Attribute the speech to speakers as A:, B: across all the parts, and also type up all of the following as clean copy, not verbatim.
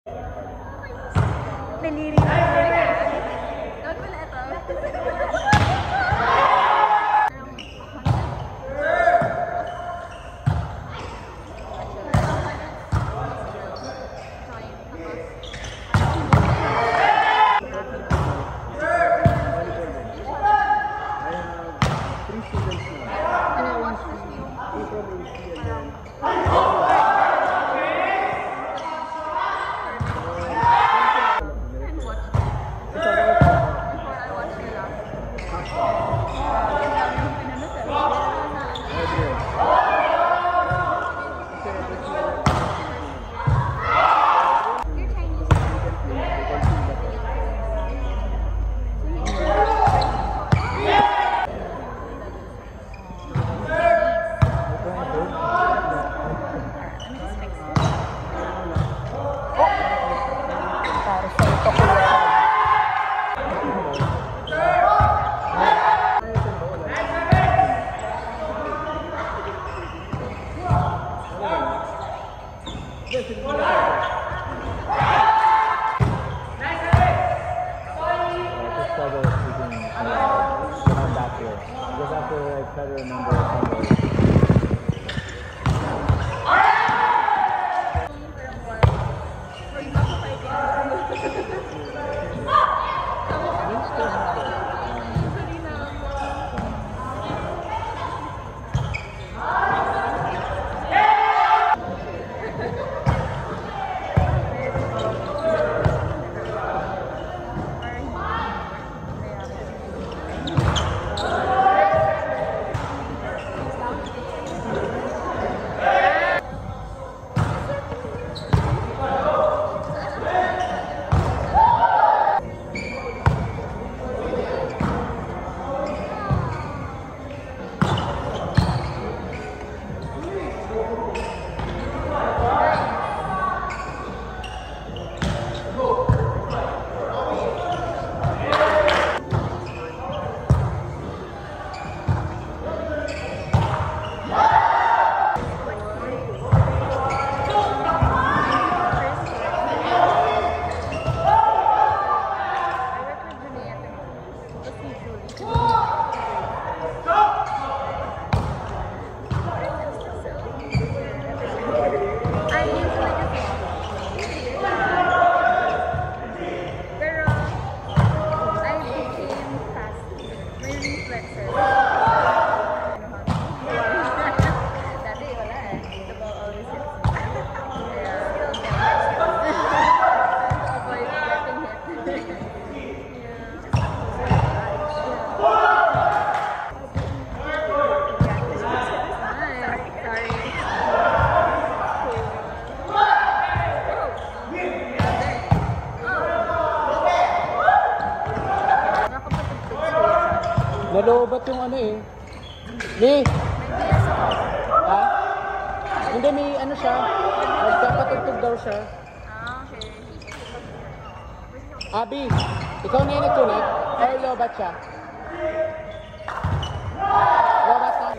A: Nalirinig ko na. Huwag mo na ito.
B: Nalobat yung ano eh. Lee! Ha? Hindi, may ano siya. Nagkapatugtog daw siya.
A: Okay.
B: Abby, ikaw na yung nag-connect? Or lobat siya? Lobat na.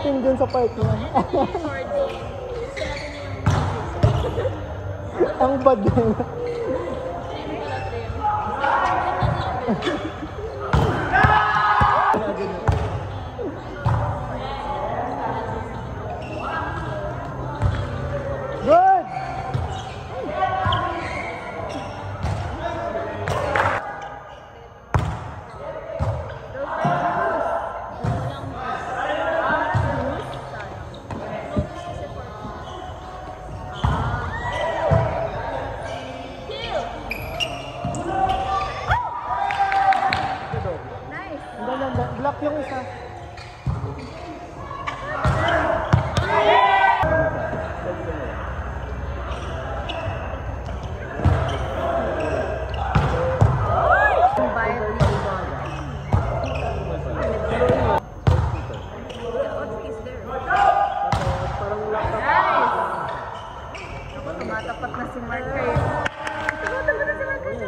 B: natin dun sa park na. Ang bad yun. Good! Block yung isa.
A: Tumatapat na si Mark kayo. Tumatapat na si Mark kayo.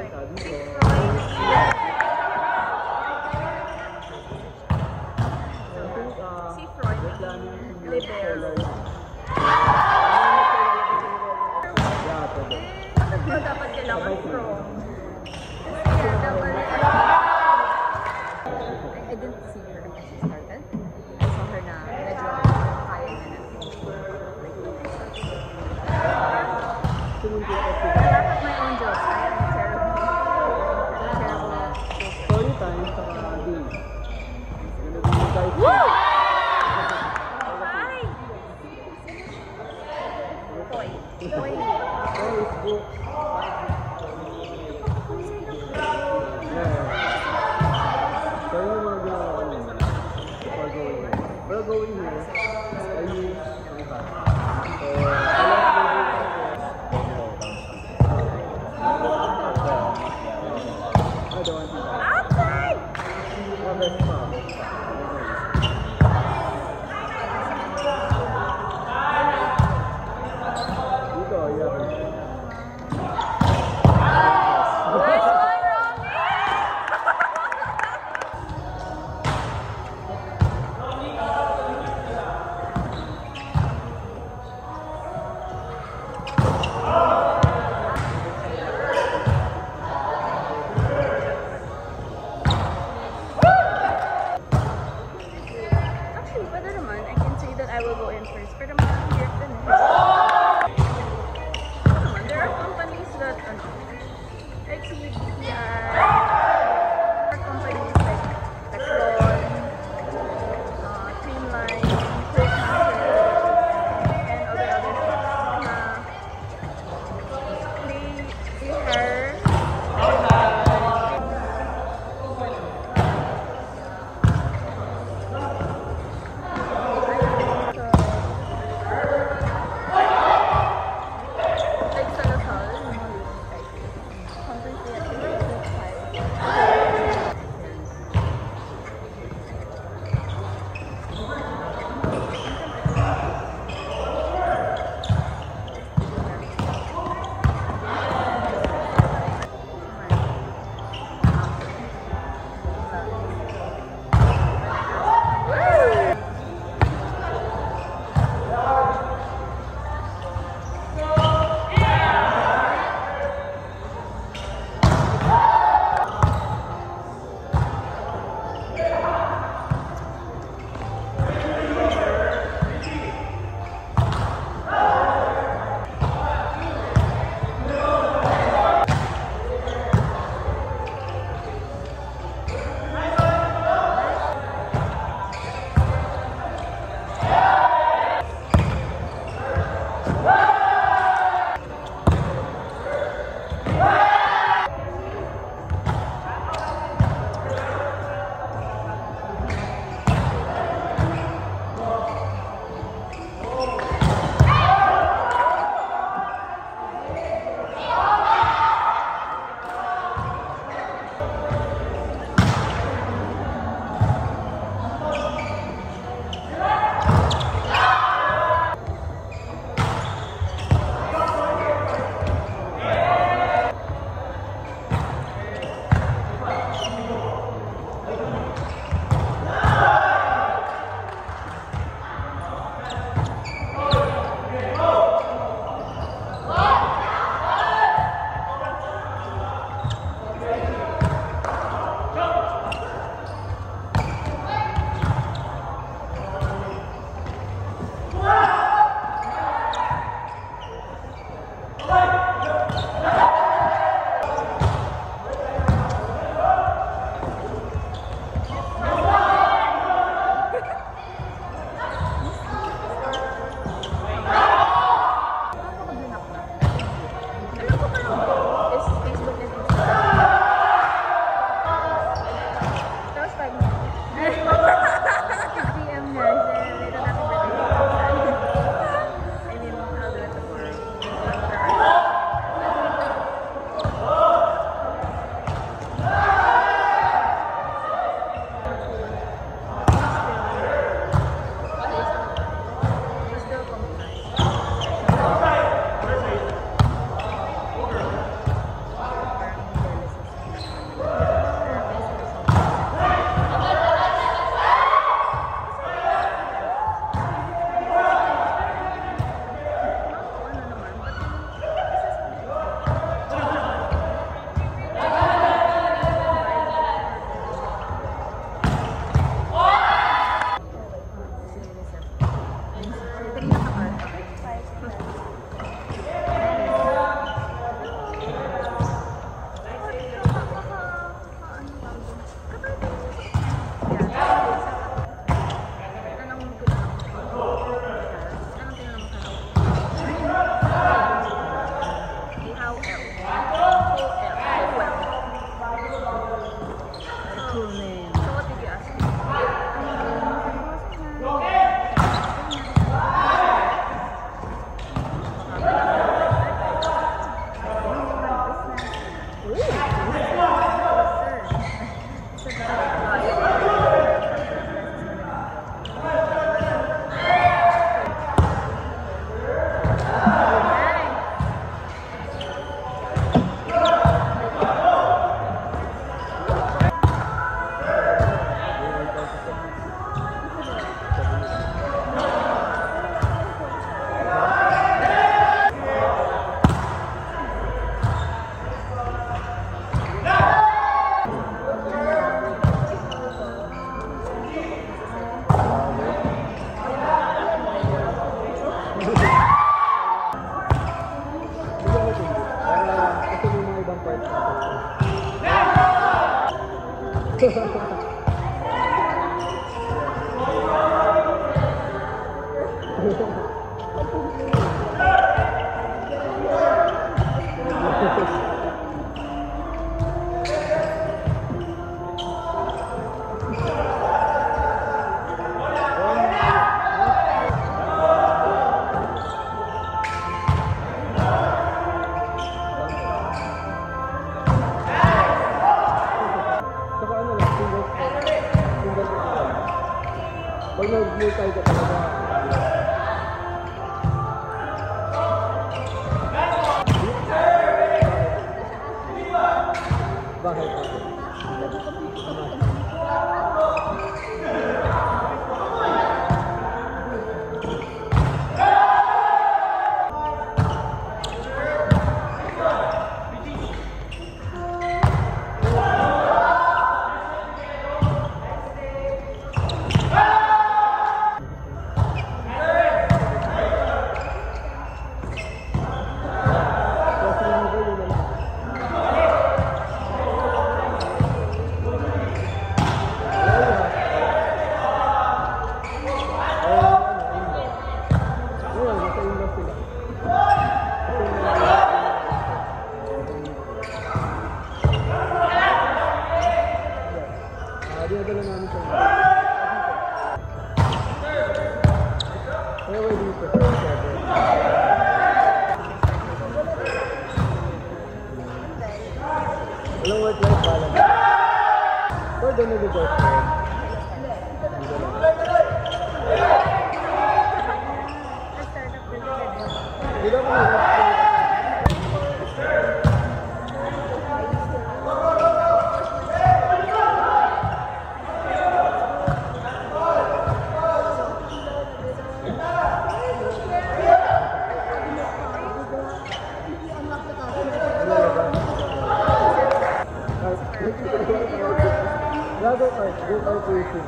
A: Si Freud, libero. Dapat kailangan from. I didn't see her when she started. I saw her na medyo kaya na na. Laugh at my own jokes. I am terrible.
B: Story time sa day.
A: Woo! Hi! Toy. Toy. Cool name.
C: So what did you ask me?
B: Kasi may mga ibang parts Saka ano lang, single pag nag-multi ka talaga. Bakit? Dinadala namin sa inyo. Kaya wala dito. Walang work-life balance. Or doon nag-girlfriend. Hindi ba mga Dragon Art, go art racing.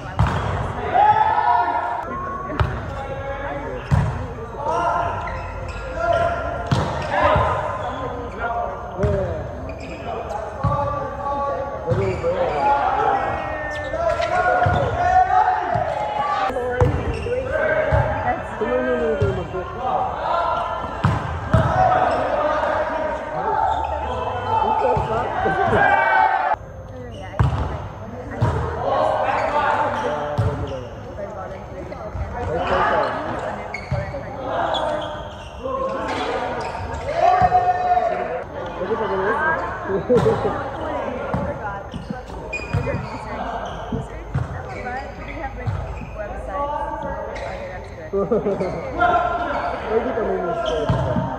B: Pwede ka may miss.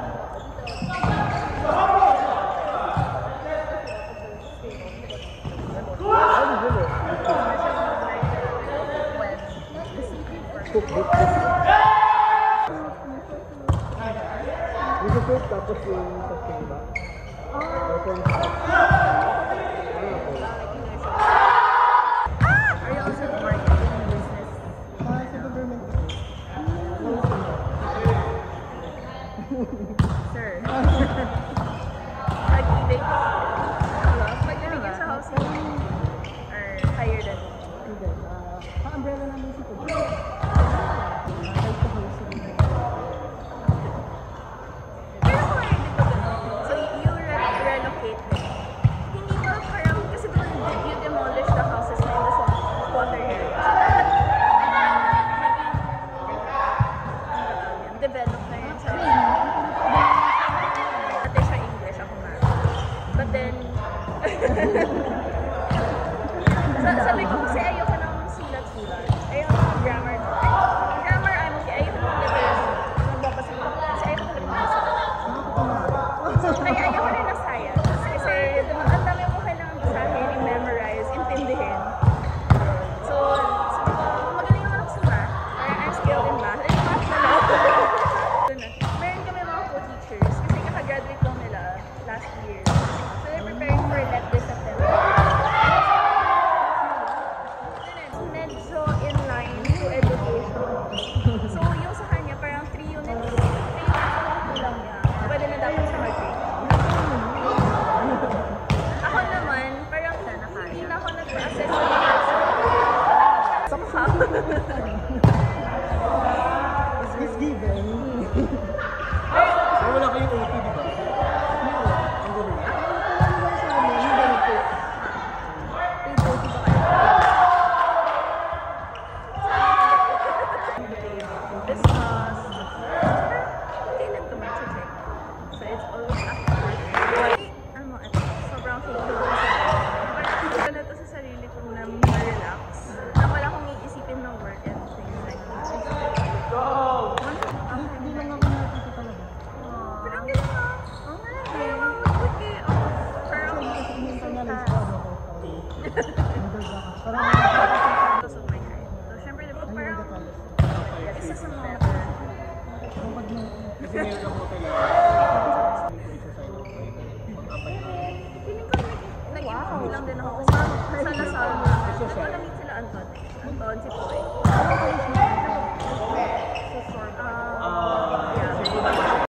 B: Nag-cook tapos yung sa ba?
A: Are you also in marketing business?
C: Sa government.
A: Sir.
C: Pag-ibig. Pag-ibig sa housing. Or higher than.
D: Umbrella namin si Pag.
C: Pero kung hindi ko ganun. So, Sabi ko kasi ayoko ng sulat-sulat. Ayoko ng grammar. Ang grammar, I'm okay. Ayoko ng letters. Nagbabasulat. Kasi ayoko ng magbasa. So, kaya ayoko rin ng science. Kasi ang dami ko kailangan basahin, i-memorize, intindihin. So, magaling naman ako sa math. I'm skilled in math. And math na lang. Meron kami mga co-teachers. Kasi kaka-graduate lang nila last year. So, they're preparing for LET this September. Medyo in line to education. So, yung sa kanya, parang 3 units ang kulang niya. Pwede na dapat siya mag-grade. Ako naman, parang hindi na ako nag-assess sa somehow.
D: Is given.
B: So, wala kayong OT, di ba? Ang gawin.
C: Discuss. Kailan ko mag-check? So it's always after. Ano, sobrang feel parang na to sa sarili ko na ma-relax. Na wala akong iisipin ng work and things like that.
D: Hindi lang ako nakikita talaga.
C: Pero ang galing ah. Oo nga, kaya mag-work eh. Parang
D: Kasi minsan nga lang sa ano ko. Parang
C: because of my height. So syempre, di ba, parang isa sa mga
B: Kasi meron ako kailangan.
C: feeling ko nag-improve lang din ako sa Lasal na. Nag-meet sila Anton. Anton, si Poy.